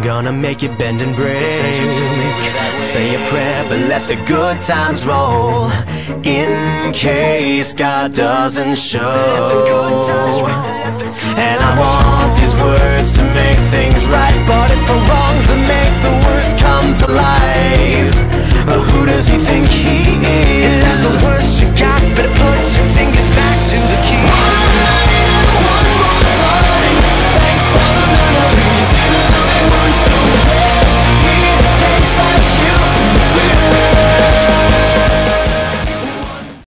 gonna make you bend and break. Say a prayer, but let the good times roll, in case God doesn't show. And I want these words to make things right, but it's the wrongs that make the words come to life.